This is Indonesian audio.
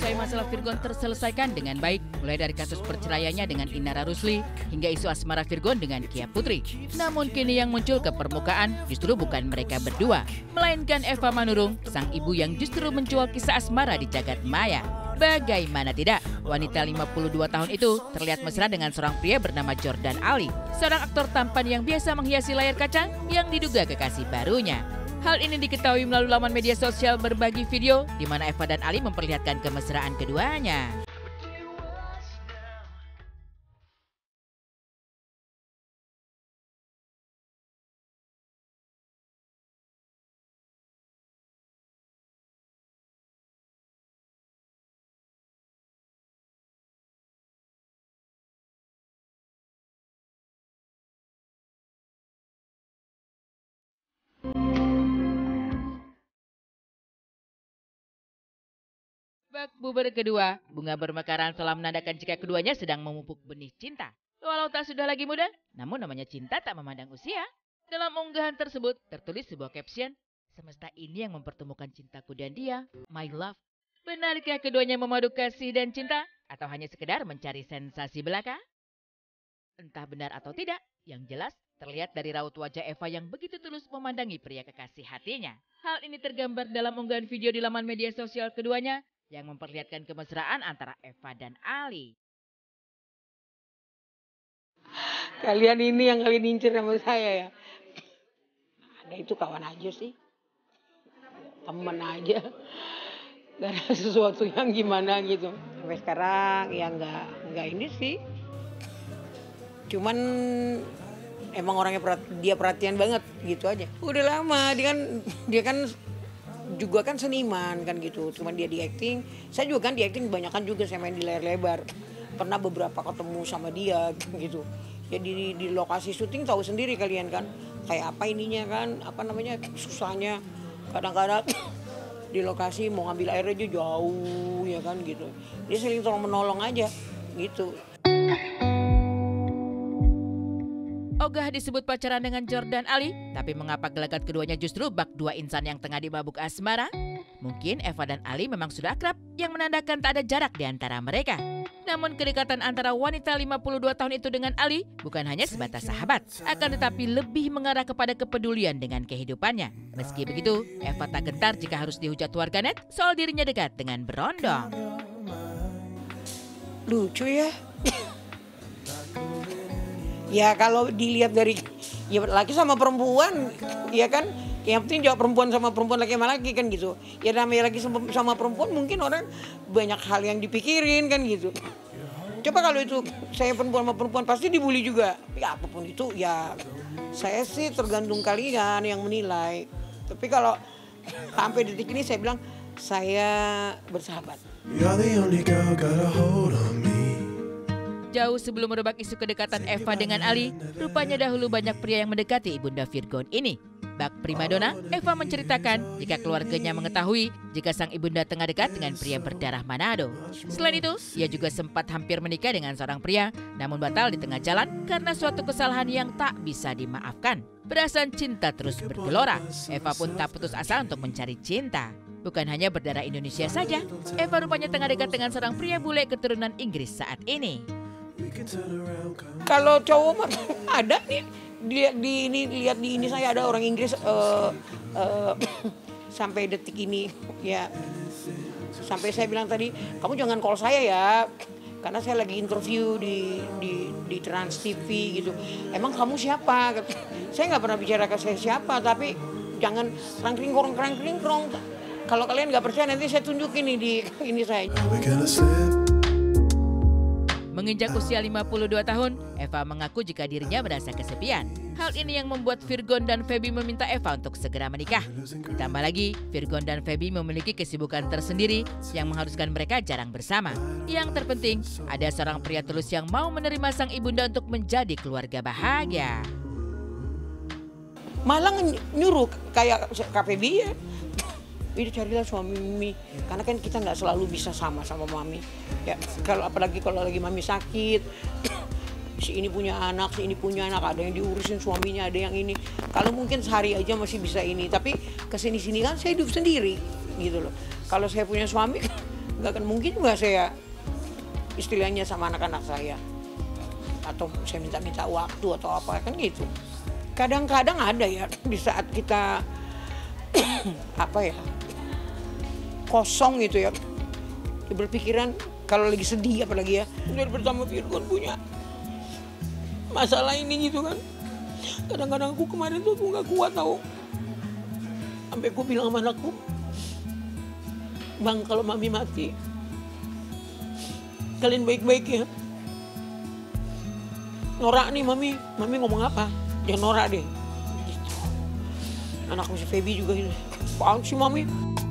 berbagai masalah Virgon terselesaikan dengan baik, mulai dari kasus perceraiannya dengan Inara Rusli hingga isu asmara Virgon dengan Kia Putri. Namun kini yang muncul ke permukaan justru bukan mereka berdua, melainkan Eva Manurung, sang ibu yang justru menjual kisah asmara di jagat maya. Bagaimana tidak, wanita 52 tahun itu terlihat mesra dengan seorang pria bernama Jordan Ali, seorang aktor tampan yang biasa menghiasi layar kaca yang diduga kekasih barunya. Hal ini diketahui melalui laman media sosial berbagi video di mana Eva dan Ali memperlihatkan kemesraan keduanya. Bak buber kedua, bunga bermekaran telah menandakan jika keduanya sedang memupuk benih cinta. Walau tak sudah lagi muda, namun namanya cinta tak memandang usia. Dalam unggahan tersebut tertulis sebuah caption, "Semesta ini yang mempertemukan cintaku dan dia, my love." Benarkah keduanya memadu kasih dan cinta? Atau hanya sekedar mencari sensasi belaka? Entah benar atau tidak, yang jelas terlihat dari raut wajah Eva yang begitu tulus memandangi pria kekasih hatinya. Hal ini tergambar dalam unggahan video di laman media sosial keduanya yang memperlihatkan kemesraan antara Eva dan Ali. Kalian ini yang kalian incer sama saya ya. Ada itu kawan aja sih. Temen aja. Gak ada sesuatu yang gimana gitu. Sampai sekarang ya nggak ini sih. Cuman emang orangnya dia perhatian banget gitu aja. Udah lama dia kan juga kan seniman kan gitu, cuman dia di acting, saya juga kan di acting kebanyakan juga saya main di layar lebar, pernah beberapa ketemu sama dia gitu, jadi di lokasi syuting tahu sendiri kalian kan, kayak apa ininya kan, apa namanya susahnya, kadang-kadang di lokasi mau ngambil air aja jauh ya kan gitu, dia sering tolong menolong aja gitu. Ogah disebut pacaran dengan Jordan Ali, tapi mengapa gelagat keduanya justru bak dua insan yang tengah dimabuk asmara? Mungkin Eva dan Ali memang sudah akrab, yang menandakan tak ada jarak di antara mereka. Namun kedekatan antara wanita 52 tahun itu dengan Ali bukan hanya sebatas sahabat, akan tetapi lebih mengarah kepada kepedulian dengan kehidupannya. Meski begitu, Eva tak gentar jika harus dihujat warganet soal dirinya dekat dengan berondong. Lucu ya. Ya kalau dilihat dari ya laki sama perempuan, ya kan, yang penting jawab perempuan sama perempuan, laki sama laki kan gitu. Ya namanya laki sama perempuan mungkin orang banyak hal yang dipikirin kan gitu. Coba kalau itu saya perempuan sama perempuan pasti dibully juga. Ya apapun itu ya saya sih tergantung kalian yang menilai. Tapi kalau sampai detik ini saya bilang saya bersahabat. Jauh sebelum merebak isu kedekatan Eva dengan Ali, rupanya dahulu banyak pria yang mendekati ibunda Virgon ini. Bak primadona, Eva menceritakan jika keluarganya mengetahui jika sang ibunda tengah dekat dengan pria berdarah Manado. Selain itu, ia juga sempat hampir menikah dengan seorang pria, namun batal di tengah jalan karena suatu kesalahan yang tak bisa dimaafkan. Perasaan cinta terus bergelora, Eva pun tak putus asa untuk mencari cinta. Bukan hanya berdarah Indonesia saja, Eva rupanya tengah dekat dengan seorang pria bule keturunan Inggris saat ini. Kalau cowok mah ada nih, lihat di ini saya ada orang Inggris sampai detik ini ya, sampai saya bilang tadi kamu jangan call saya ya, karena saya lagi interview di Trans TV gitu. Emang kamu siapa? Saya nggak pernah bicara ke saya siapa, tapi jangan krangkring krong. Kalau kalian nggak percaya nanti saya tunjukin ini saya. Menginjak usia 52 tahun, Eva mengaku jika dirinya merasa kesepian. Hal ini yang membuat Virgon dan Feby meminta Eva untuk segera menikah. Ditambah lagi, Virgon dan Feby memiliki kesibukan tersendiri yang mengharuskan mereka jarang bersama. Yang terpenting, ada seorang pria tulus yang mau menerima sang ibunda untuk menjadi keluarga bahagia. Malah nyuruh kayak Kak Feby ya. Ini carilah suami Mimi, karena kan kita nggak selalu bisa sama mami. Ya apalagi kalau lagi mami sakit, si ini punya anak, ada yang diurusin suaminya, ada yang ini. Kalau mungkin sehari aja masih bisa ini, tapi kesini-sini kan saya hidup sendiri gitu loh. Kalau saya punya suami, nggak akan mungkin juga saya istilahnya sama anak-anak saya atau saya minta waktu atau apa kan gitu. Kadang-kadang ada ya di saat kita apa ya kosong gitu ya, berpikiran kalau lagi sedih apalagi ya udah bersama Virgon punya masalah ini gitu kan. Kadang-kadang aku kemarin tuh nggak kuat tahu, sampai aku bilang sama anakku, Bang kalau mami mati kalian baik-baik ya. Norak nih mami ngomong apa? Jangan norak deh. Gitu. Anakku si Feby juga gitu. Apaan sih mami?